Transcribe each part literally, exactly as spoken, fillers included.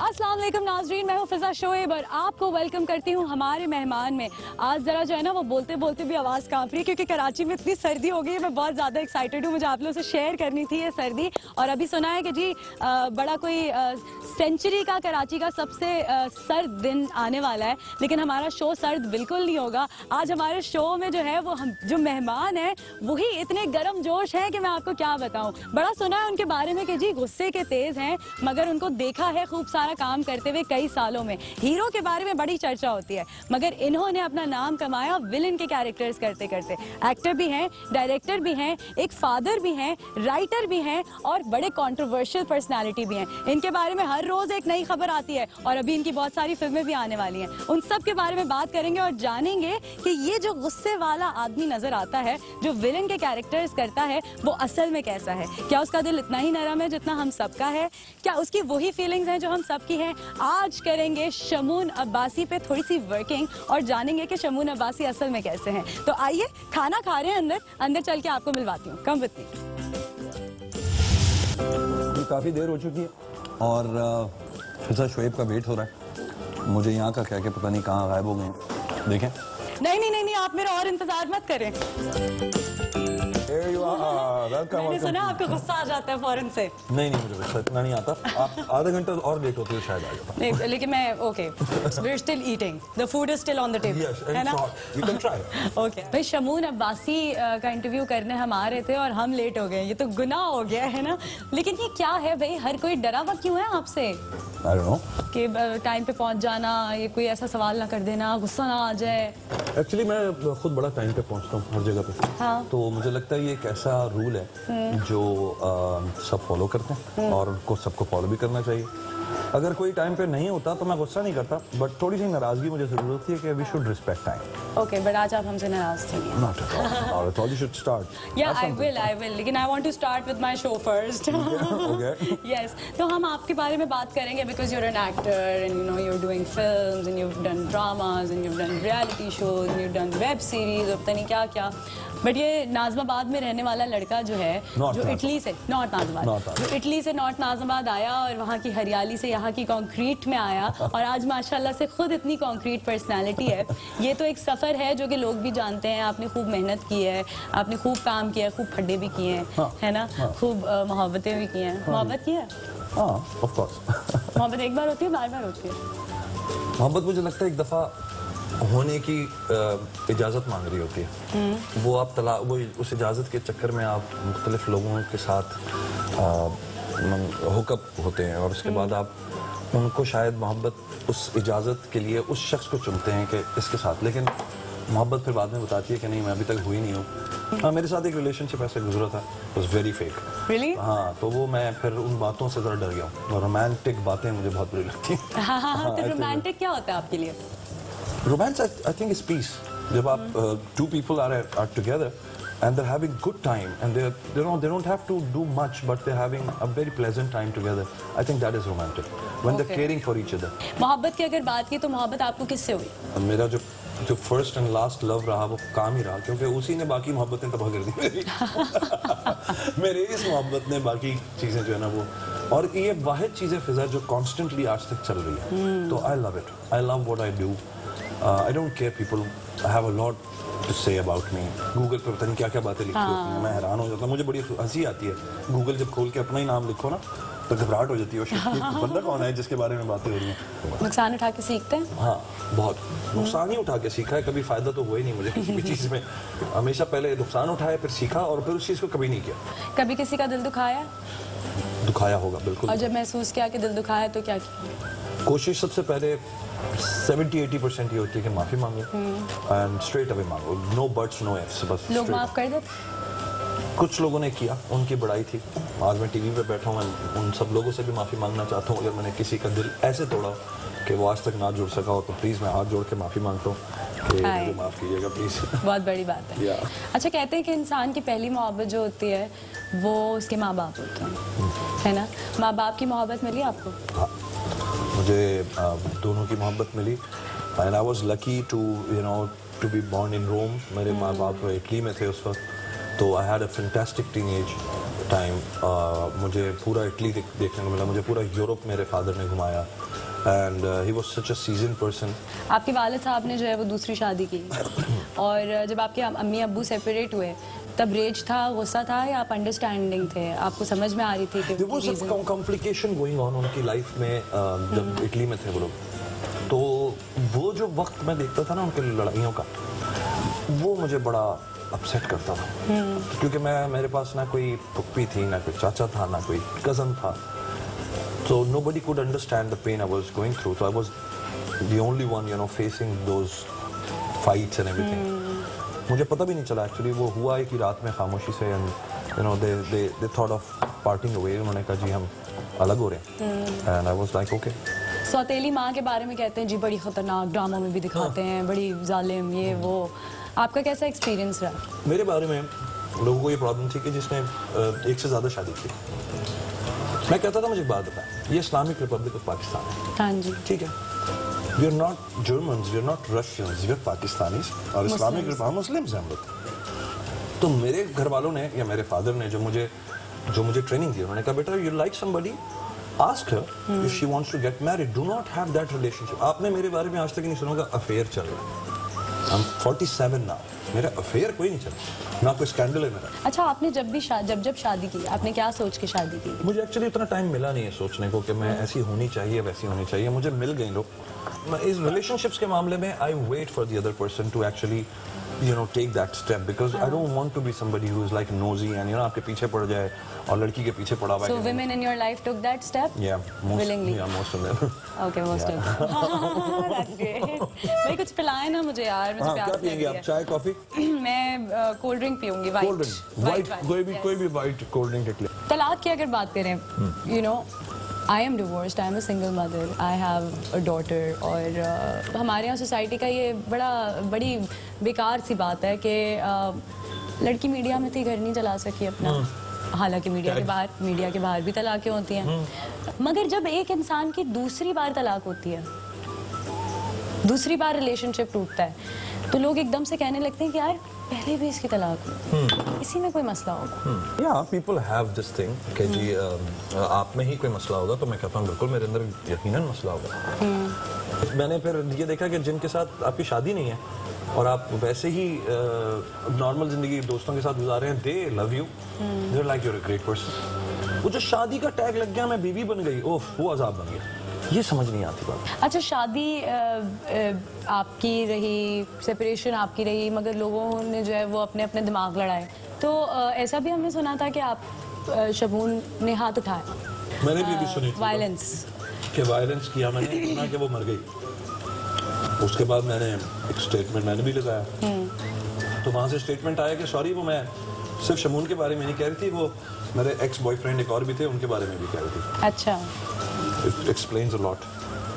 अस्सलाम वालेकुम नाज़रीन, मैं हूँ फिजा शोएब और आपको वेलकम करती हूँ हमारे मेहमान में। आज ज़रा जो है ना वो बोलते बोलते भी आवाज़ काँप रही है क्योंकि कराची में इतनी सर्दी हो गई है। मैं बहुत ज़्यादा एक्साइटेड हूँ, मुझे आप लोगों से शेयर करनी थी ये सर्दी। और अभी सुना है कि जी आ, बड़ा कोई सेंचुरी का कराची का सबसे आ, सर्द दिन आने वाला है, लेकिन हमारा शो सर्द बिल्कुल नहीं होगा। आज हमारे शो में जो है वो हम जो मेहमान हैं वही इतने गर्म जोश हैं कि मैं आपको क्या बताऊँ। बड़ा सुना है उनके बारे में कि जी गुस्से के तेज़ हैं, मगर उनको देखा है खूब सारा काम करते हुए कई सालों में। हीरो के बारे में बड़ी चर्चा होती है, मगर इन्होंने अपना नाम कमाया विलन के कैरेक्टर्स करते करते। एक्टर भी हैं, डायरेक्टर भी हैं, एक फादर भी हैं, राइटर भी हैं और बड़े कंट्रोवर्शियल पर्सनालिटी भी हैं। इनके बारे में हर रोज एक नई खबर आती है और अभी इनकी बहुत सारी फिल्में भी आने वाली हैं। उन सब के बारे में बात करेंगे और जानेंगे कि ये जो गुस्से वाला आदमी नजर आता है, जो विलन के कैरेक्टर्स करता है, वो असल में कैसा है। क्या उसका दिल इतना ही नरम है जितना हम सबका है? क्या उसकी वही फीलिंग्स हैं जो हम सबकी हैं? आज करेंगे शमून अब्बासी पे थोड़ी सी वर्किंग और जानेंगे कि शमून अब्बासी असल में कैसे हैं। तो आइए, खाना खा रहे हैं, अंदर अंदर चल के आपको मिलवाती हूँ। Come with me. काफ़ी देर हो चुकी है और फिजा शोएब का वेट हो रहा है। मुझे यहाँ का कह के पता नहीं कहाँ गायब हो गए हैं। देखें। नहीं नहीं नहीं नहीं, आप मेरा और इंतजार मत करें। Here you are. Welcome, मैंने welcome. सुना आपको गुस्सा आ जाता है फौरन से। नहीं नहीं, मुझे गुस्सा इतना नहीं आता। आप आधा घंटा और लेट होते हो शायद आ जाता। नहीं, लेकिन मैं okay, we're still eating, the food is still on the table, Yes, है ना? you can try. ओके भाई, शमून अब्बासी का इंटरव्यू करने हम आ रहे थे और हम लेट हो गए। ये तो गुनाह हो गया है ना। लेकिन ये क्या है भाई, हर कोई डरा हुआ क्यों है आपसे I don't know. कि टाइम पे पहुंच जाना, ये कोई ऐसा सवाल ना कर देना, गुस्सा ना आ जाए? एक्चुअली मैं खुद बड़ा टाइम पे पहुंचता हूँ हर जगह पे। हाँ। तो मुझे लगता है ये एक ऐसा रूल है जो आ, सब फॉलो करते हैं और उनको सबको फॉलो भी करना चाहिए। अगर कोई टाइम पे नहीं होता तो मैं गुस्सा नहीं करता, बट थोड़ी सी नाराजगी मुझे जरूर होती है कि we should respect time. Okay, but आज आप हमसे नाराज थे? Not at all. Not at all. You should start. Yeah, I will, I will. लेकिन I want to start with my show first. Okay. Yes. तो हम आपके बारे में बात करेंगे because you're an actor and you know you're doing films and you've done dramas and you've done reality shows and you've done web series और पता नहीं क्या क्या। बट ये नाज़माबाद में रहने वाला लड़का जो है, जो इटली से नॉर्थ नाज़माबाद जो इटली से नॉर्थ नाज़माबाद आया और वहाँ की हरियाली से यहाँ की कंक्रीट में आया और आज माशाल्लाह से खुद इतनी कंक्रीट पर्सनालिटी है। ये तो एक सफ़र है जो कि लोग भी जानते हैं। आपने खूब मेहनत की है, आपने खूब काम किया है, खूब फड्डे भी किए हैं, हाँ, है ना? हाँ, खूब मोहब्बतें भी की हैं। मोहब्बत की है? हाँ, ऑफ कोर्स। मोहब्बत एक बार होती है, बार बार होती है? मोहब्बत मुझे लगता है एक दफ़ा होने की इजाज़त मांग रही होती है। वो आप तला वो उस इजाज़त के चक्कर में आप मुख्तलिफ लोगों के साथ हुकअप होते हैं और उसके बाद आप उनको शायद मोहब्बत उस इजाज़त के लिए उस शख्स को चुनते हैं कि इसके साथ, लेकिन मोहब्बत फिर बाद में बताती है कि नहीं, मैं अभी तक हुई नहीं हूँ। हाँ, मेरे साथ एक रिलेशनशिप ऐसे गुजरा था, वाज वेरी फेक। Really? हाँ, तो वो मैं फिर उन बातों से ज़रा डर गया हूँ और रोमांटिक बातें मुझे बहुत बुरी लगती हैं। हाँ हाँ हाँ, तो रोमांटिक क्या होता है आपके लिए? Romance I think is peace. जब आप two people are are together and they're having good time and they they don't they don't have to do much but they're having a very pleasant time together. I think that is romantic when okay. they're caring for each other. मोहब्बत की अगर बात की तो मोहब्बत आपको किससे हुई? मेरा जो जो फर्स्ट एंड लास्ट लव रहा वो काम ही रहा, क्योंकि उसी ने बाकी मोहब्बतें तबाह कर दी मेरी। मेरे इस मोहब्बत ने बाकी चीजें जो है ना वो, और ये वाहिद चीज है फिजा जो कॉन्स्टेंटली आज तक चल रही है। hmm. तो I love it, I love what I do. I don't care people have a lot to say about me. Google पे पता नहीं क्या क्या बातें लिखी होती हैं, मैं हैरान हो जाता हूँ। मुझे बड़ी हंसी आती है, गूगल जब खोल के अपना ही नाम लिखो ना तो घबराहट हो जाती है। बंदा कौन है जिसके बारे में बातें हो रही हैं? नुकसान उठा के सीखते हैं? हाँ, बहुत नुकसान ही उठा के सीखा है। कभी फायदा तो हुआ ही नहीं मुझे किसी भी चीज़ में। हमेशा पहले नुकसान उठाया, फिर सीखा और फिर उस चीज़ को कभी नहीं किया। कभी किसी का दिल दुखाया? दुखाया होगा बिल्कुल। और जब महसूस किया कि दिल दुखाया तो क्या किया? कोशिश सबसे पहले सेवेंटी एटी परसेंट ये होती है कि माफ़ी मांगो एंड स्ट्रेट अवे मांगो, नो बट्स नो इफ्स। बस लोग माफ़ कर देते? कुछ लोगों ने किया, उनकी बड़ाई थी। आज मैं टीवी पे बैठा हूँ, मैं उन सब लोगों से भी माफ़ी मांगना चाहता हूँ। अगर मैंने किसी का दिल ऐसे तोड़ा कि वो आज तक ना जुड़ सका हो तो प्लीज़ मैं हाथ जोड़ के माफ़ी मांगता हूँ कि मुझे माफ़ कीजिएगा प्लीज़। बहुत बड़ी बात है। yeah. अच्छा, कहते हैं कि इंसान की पहली मोहब्बत जो होती है वो उसके माँ बाप होते हैं, है ना? माँ बाप की मोहब्बत मिली आपको? हाँ, मुझे दोनों की मोहब्बत मिली and I was lucky to you know to be born in Rome. मेरे माँ बाप इटली में थे उस वक्त, तो I had a fantastic teenage time. मुझे पूरा इटली देखने को मिला, मुझे पूरा यूरोप मेरे फादर ने घुमाया। And he was such a season person. आपके वालिद साहब ने जो है वो दूसरी शादी की और जब आपके अम्मी अब्बू सेपरेट हुए तब रेज था, गुस्सा था या आप अंडरस्टैंडिंग थे, आपको समझ में आ रही थी कि There was a complication going on उनकी लाइफ में जब इटली में थे वो लोग, तो वो जो वक्त मैं देखता था ना उनके लड़ाइयों का, वो मुझे बड़ा अपसेट करता था क्योंकि मैं मेरे पास ना कोई पुप्पी थी, ना कोई चाचा था, ना कोई कज़न था, तो nobody could understand the pain I was going through, so I was the only one, you know, facing those fights and everything. मुझे पता भी नहीं चला एक्चुअली वो हुआ है कि रात में खामोशी से and you know they they they thought of parting away, उन्होंने कहा जी हम अलग हो रहे हैं and I was like okay. सौतेली माँ के बारे में कहते हैं जी बड़ी खतरनाक, ड्रामों में भी दिखाते हैं, बड़ी जालिम, ये वो, आपका कैसा एक्सपीरियंस रहा? मेरे बारे में लोगों को ये प्रॉब्लम थी कि जिसने एक से ज़्यादा शादी की, मैं कहता था मुझे एक बात बताएं, ये इस्लामिक रिपब्लिक ऑफ पाकिस्तान है, हाँ जी, ठीक है, we are not Germans, we are not Russians, we are Pakistanis और इस्लामिक रिपब्लिक मुस्लिम्स हैं हम लोग। तो मेरे घर वालों ने या मेरे फादर ने जो मुझे जो मुझे ट्रेनिंग दी, उन्होंने कहा बेटा you like somebody, ask her if she wants to get married, do not have that relationship. आपने मेरे बारे में आज तक नहीं सुना होगा अफेयर चल रहा है, I am forty seven now, मेरा अफेयर कोई नहीं चला, ना कोई स्कैंडल है मेरा। अच्छा, आपने जब भी जब जब शादी की, आपने क्या सोच के शादी की? मुझे एक्चुअली उतना टाइम मिला नहीं है सोचने को कि मैं ऐसी होनी चाहिए वैसी होनी चाहिए, मुझे मिल गई लोग। मैं इस रिलेशनशिप्स के मामले में I wait for the other person to actually you know take that step because I don't want to be somebody who is like nosy and you know आपके पीछे पड़ जाए और लड़की के पीछे पड़ा हुआ है। So women in your life took that step? Yeah, most, willingly. Yeah, most of them. Okay, most of them. That's great. भाई कुछ पिलाएं ना मुझे यार, मुझे प्यास लगी है। क्या पिएंगे आप, चाय कॉफी? मैं कोल्ड ड्रिंक पीऊंगी, वाइट। कोल्ड ड्रिंक, वाइट, कोई भी कोई भी वाइट कोल्ड ड्रिंक ले। तलाक की अगर बात करें, you know I am divorced, I am a single mother, I have a daughter और uh, हमारे यहाँ सोसाइटी का ये बड़ा बड़ी बेकार सी बात है कि uh, लड़की मीडिया में थी, घर नहीं चला सकी अपना, हालांकि मीडिया के बाहर मीडिया के बाहर भी तलाक़ें होती हैं, मगर जब एक इंसान की दूसरी बार तलाक होती है, दूसरी बार रिलेशनशिप टूटता है, तो लोग एकदम से कहने लगते हैं कि यार पहले भी इसकी तलाक हुई, इसी में कोई मसला होगा। या पीपल हैव दिस थिंग कि जी आप में ही कोई मसला होगा, तो मैं कहता हूँ बिल्कुल मेरे अंदर यकीनन मसला होगा। मैंने फिर ये देखा कि जिनके साथ आपकी शादी नहीं है और आप वैसे ही नॉर्मल जिंदगी दोस्तों के साथ गुजार रहे हैं, they love you, they like you are a great person. वो जो शादी का टैग लग गया, मैं बीवी बन गई, ओह वो अजाब बन गया, ये समझ नहीं आती बात। अच्छा, शादी आ, आ, आपकी रही, सेपरेशन आपकी रही, मगर लोगों ने जो है वो अपने अपने दिमाग लड़ाए, तो आ, ऐसा भी हमने सुना था कि आप आ, शबून ने हाथ उठाया, मैंने भी, भी सुनी थी वायलेंस कि वायलेंस किया मैंने, इतना कि वो मर गई। उसके बाद मैंने एक स्टेटमेंट मैंने भी लगाया, तो वहाँ से स्टेटमेंट आया कि सॉरी वो मैं सिर्फ शमून के बारे में नहीं कह रही थी, वो मेरे एक्स बॉयफ्रेंड एक और भी थे, उनके बारे में भी कह रही थी। अच्छा, It explains a lot.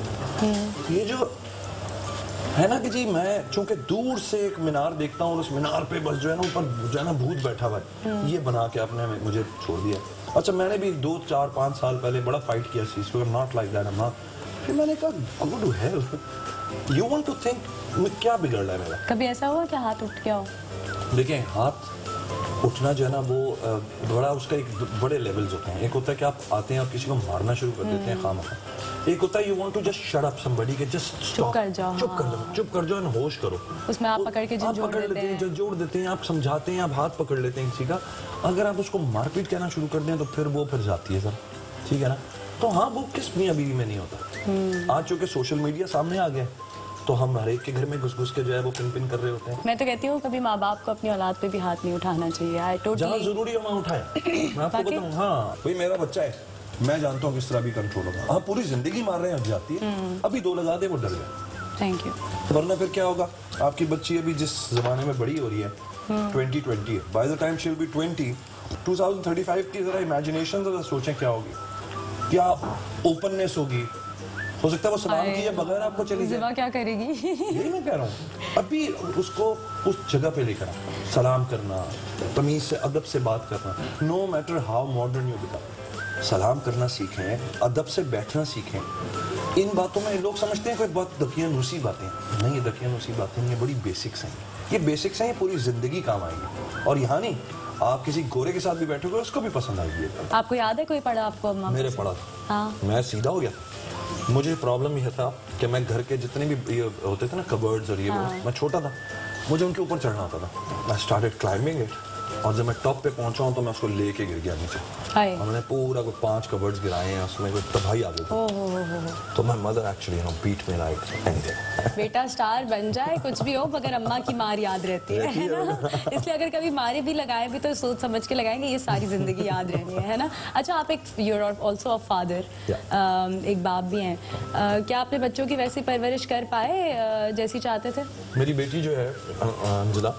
ये जो है ना कि जी मैं चूंकि दूर से एक मीनार देखता हूँ और उस मीनार पे बस जो है ना ऊपर जो है ना भूत बैठा हुआ है, ये बना के आपने मुझे छोड़ दिया। अच्छा, मैंने भी दो चार पाँच साल पहले बड़ा फाइट किया इस चीज़ को, नॉट लाइक दैट, नॉट। फिर मैंने कहा go to hell, you want to think क्या बिगड़ रहा है मेरा। कभी ऐसा हुआ कि हाथ उठ गया हो? देखिए, हाथ उठना जो है ना वो बड़ा उसका एक बड़े लेवल्स होते हैं। एक होता है कि आप आते हैं, आप किसी को मारना शुरू कर देते हैं खामखा। एक होता है you want to just shut up somebody के, जस्ट चुप कर जाओ, चुप कर जाओ, चुप कर जाओ एंड होश करो। उसमें आप पकड़ के जोड़ देते हैं, जोड़ देते हैं, आप समझाते हैं, आप हाथ पकड़ लेते हैं किसी का। अगर आप उसको मारपीट कहना शुरू कर दें तो फिर वो फिर जाती है सर, ठीक है ना। तो हाँ, वो किस मियां बीवी में नहीं होता। आज चूंकि सोशल मीडिया सामने आ गया तो हम हर एक के घर में घुस घुस के जो है वो पिन पिन कर रहे होते हैं। मैं तो कहती हूँ कभी माँ बाप को अपनी औलाद पे भी हाथ नहीं उठाना चाहिए। आई टोटली, जहाँ जरूरी हो वहाँ उठाए। मैं आपको बताऊँ, हाँ भाई मेरा बच्चा है, मैं जानता हूँ किस तरह भी कंट्रोल होगा। हाँ, पूरी जिंदगी मार रहे हैं, अब जाती है, अभी दो लगा दे वो डर गया। Thank you. वरना फिर क्या होगा, आपकी बच्ची अभी जिस जमाने में बड़ी हो रही है, ट्वेंटी ट्वेंटी है, by the time she will be twenty, two thousand thirty five की जरा इमेजिनेशन जरा सोचें क्या होगी, क्या ओपननेस होगी। हो सकता है वो सलाम किए बगैर आपको चली जाए, क्या करेगी। यही मैं कह रहा हूँ, अभी उसको उस जगह पे लेकर सलाम करना, तमीज से अदब से बात करना, no matter how modern you become, सलाम करना सीखें, अदब से बैठना सीखें। इन बातों में लोग समझते हैं कोई बहुत दकियानूसी बातें, नहीं, ये दकियानूसी बातें नहीं, ये बड़ी बेसिक्स हैं, ये बेसिक्स हैं, ये पूरी जिंदगी काम आएगी। और यहाँ नहीं, आप किसी गोरे के साथ भी बैठोगे उसको भी पसंद आएगी। आपको याद है कोई पढ़ा आपको? मेरे पढ़ा था, हाँ। मैं सीधा हो गया, मुझे प्रॉब्लम यह था कि मैं घर के जितने भी ये होते थे ना कबर्ड्स और ये वो, मैं छोटा था, मुझे उनके ऊपर चढ़ना होता था। आई स्टार्टेड क्लाइंबिंग इट, और जब मैं टॉप पे पहुंचा हूं तो मैं उसको लेके गिर गया नीचे। और मैंने पूरा कोई पांच कबर्ड्स गिराए हैं, उसमें कोई तबाही आ गई थी। तो my mother actually you know beat me like anything. बेटा स्टार बन जाए कुछ भी हो, मगर अम्मा की मार याद रहती है, है ना? इसलिए अगर कभी मारे भी लगाए भी तो सोच समझ के लगाएंगे, ये सारी जिंदगी याद रहनी है, है ना? अच्छा, आप एक you are also a father, एक बाप भी हैं। uh, क्या आपने बच्चों की वैसी परवरिश कर पाए uh, जैसी चाहते थे? मेरी बेटी जो है अंजुला,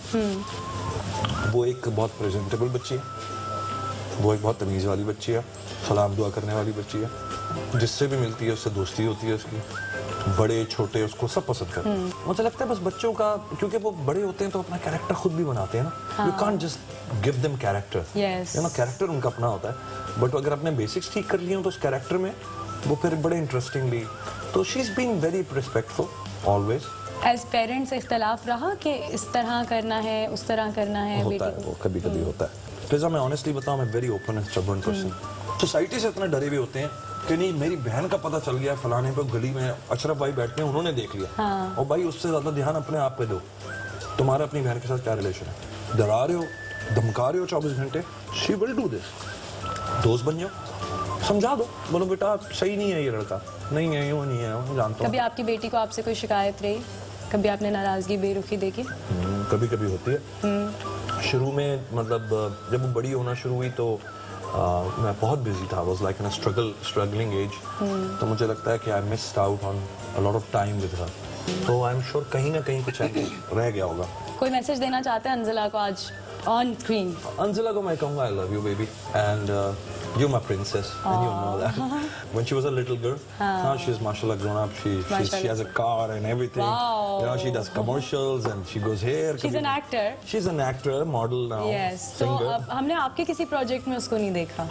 वो एक बहुत प्रेजेंटेबल बच्ची है, वो एक बहुत तमीज़ वाली बच्ची है, सलाम दुआ करने वाली बच्ची है, जिससे भी मिलती है उससे दोस्ती होती है उसकी, बड़े छोटे उसको सब पसंद करते हैं। मुझे लगता है बस बच्चों का, क्योंकि वो बड़े होते हैं तो अपना कैरेक्टर खुद भी बनाते हैं ना, you can't just give them character, you know character उनका अपना होता है, बट अगर अपने बेसिक्स ठीक कर लिए हो तो उस कैरेक्टर में वो फिर बड़े इंटरेस्टिंगली, तो she is being very respectful always. As parents इख्तलाफ रहा कि इस तरह करना है उस तरह करना है? होता है, वो कभी कभी होता है। फिजा, मैं ऑनेस्टली बताऊं, मैं very open and stubborn person. Society से इतना डरे हुए होते हैं कि नहीं मेरी बहन का पता चल गया फलाने पे गली में अशरफ भाई बैठते हैं, उन्होंने देख लिया, हाँ। और भाई उससे ज्यादा ध्यान अपने आप पे दो। तुम्हारा अपनी बहन के साथ क्या रिलेशन है? डरा रहे हो, धमका रहे हो चौबीस घंटे, शी विल डू दिस। दोस्त बन जाओ, समझा दो, बोलो बेटा सही नहीं है ये लड़का, नहीं है, यूं नहीं है, मैं जानता हूं। कभी आपकी बेटी को आपसे कोई शिकायत रही? कभी आपने नाराजगी बेरुखी देखी? कभी कभी होती है। शुरू में मतलब जब वो बड़ी होना शुरू हुई तो आ, मैं बहुत बिजी था, was like in a struggle struggling age, तो मुझे लगता है कि I missed out on a lot of time with her, तो आई एम श्योर कहीं ना कहीं कुछ रह गया होगा। कोई मैसेज देना चाहते हैं अंजुला को आज ऑन स्क्रीन? अंजुला को मैं कहूँगा I love you baby, and you're my princess, Aww. and you know that. When she was a little girl, uh. now she's mashallah grown up. She she's, she has a car and everything. Wow. You know, she does commercials and she goes here. She's an actor. She's an actor, model now. Yes. So अब हमने आपके किसी project में उसको नहीं देखा?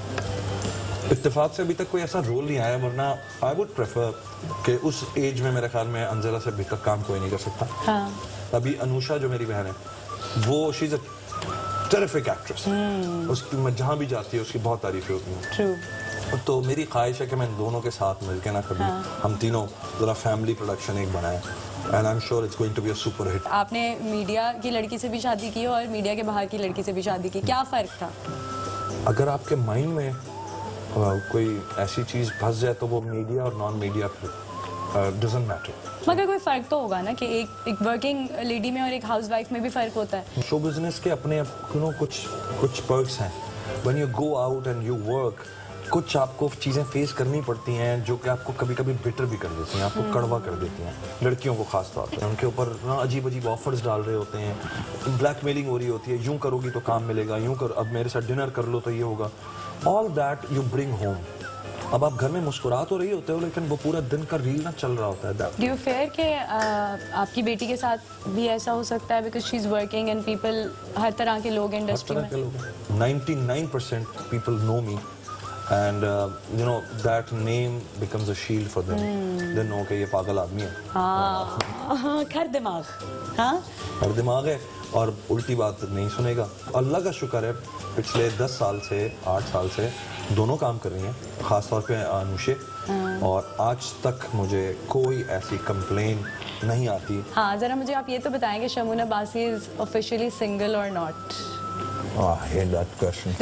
इत्तेफाक से अभी तक कोई ऐसा रोल नहीं आया, वरना I would prefer कि उस एज में मेरे ख्याल में अंजुला से अभी तक काम कोई नहीं कर सकता। हाँ. अभी अनुषा जो मेरी बहन है, वो she's a terrific actress. hmm. उसकी मैं जहाँ भी जाती है उसकी बहुत तारीफें होती हैं। True. तो मेरी ख्वाहिश है कि मैं दोनों के साथ मिलके ना कभी हाँ. हम तीनों जरा फैमिली प्रोडक्शन एक बनाए, and I'm sure it's going to be a super hit. आपने मीडिया की लड़की से भी शादी की और मीडिया के बाहर की लड़की से भी शादी की, क्या फर्क था? अगर आपके माइंड में कोई ऐसी चीज फंस जाए तो वो मीडिया और नॉन मीडिया डजंट मैटर। मगर कोई फर्क तो होगा ना कि एक एक वर्किंग लेडी में और एक हाउसवाइफ में भी फर्क होता है। शो बिजनेस के अपने यू नो कुछ कुछ पर्क्स हैं। When you go out and you work, कुछ आपको चीज़ें फेस करनी पड़ती हैं जो कि आपको कभी कभी बिटर भी कर देती हैं, आपको कड़वा कर देती हैं, लड़कियों को खास तौर पर। उनके ऊपर ना अजीब अजीब ऑफर्स डाल रहे होते हैं, ब्लैकमेलिंग हो रही होती है, यूं करोगी तो काम मिलेगा, यूं कर, अब मेरे साथ डिनर कर लो तो ये होगा। All that you bring home. अब आप घर में मुस्कुरा तो रही होते हो लेकिन वो पूरा दिन का रील ना चल रहा होता है। डू यू फेयर कि आपकी बेटी के साथ भी ऐसा हो सकता है because she is working and people, हर तरह के लोग इंडस्ट्री में, ninety-nine percent people know me and uh, you know that name becomes a shield for them. hmm. They know कि ये पागल आदमी है। हाँ, खर दिमाग, हाँ खर दिमाग है और उल्टी बात नहीं सुनेगा। अल्लाह का शुक्र है पिछले दस साल से आठ साल से दोनों काम कर रही हैं, खासतौर पे अनुषे, और आज तक मुझे कोई ऐसी कंप्लेन नहीं आती। हाँ, जरा मुझे आप ये तो बताएंगे Shamoon Abbasi is officially single or not? I hate that question.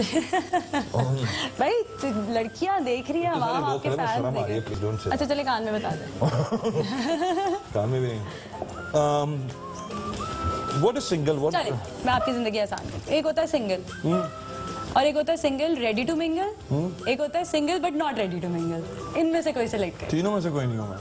भाई लड़कियां देख रही हैं, अब आप आपके फैन देख रहे हैं। अच्छा चले कान में बता दें। कान में भी नहीं। um, what is single? What? चलिए मैं आपकी जिंदगी आसान करती हूँ। एक होता है सिंगल और एक होता है सिंगल रेडी टू मिंगल, एक होता है single but not ready to mingle. इनमें से कोई सिलेक्ट करें। तीनों में से कोई नहीं हूँ मैं।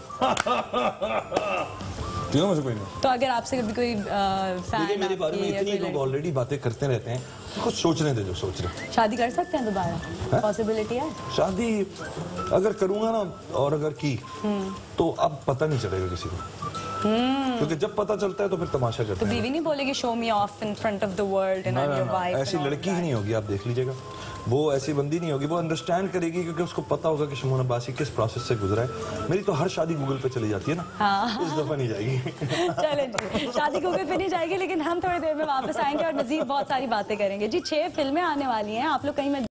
तीनों में से कोई नहीं। तो अगर आपसे कभी कोई फैन मेरे बारे में इतनी लोग ऑलरेडी बातें करते रहते हैं, कुछ सोचने दे जो सोच रहे। शादी कर सकते हैं दोबारा? पॉसिबिलिटी है शादी? अगर करूंगा ना और अगर की तो अब पता नहीं चलेगा किसी को, क्योंकि जब पता चलता है तो फिर तमाशा करते हैं। तो बीवी नहीं बोलेगी show me off in front of the world and your wife? ऐसी लड़की ही नहीं होगी, आप देख लीजिएगा। वो ऐसी बंदी नहीं होगी, वो अंडरस्टैंड करेगी क्योंकि उसको पता होगा कि शमून अब्बासी किस प्रोसेस से गुजरा है। मेरी तो हर शादी गूगल पे चली जाती है ना। हाँ। इस दफा नहीं जाएगी। चलें जी, शादी गूगल पे नहीं जाएगी, लेकिन हम थोड़ी देर में वापस आएंगे और मजीद बहुत सारी बातें करेंगे। जी छह फिल्में आने वाली हैं, आप लोग कहीं में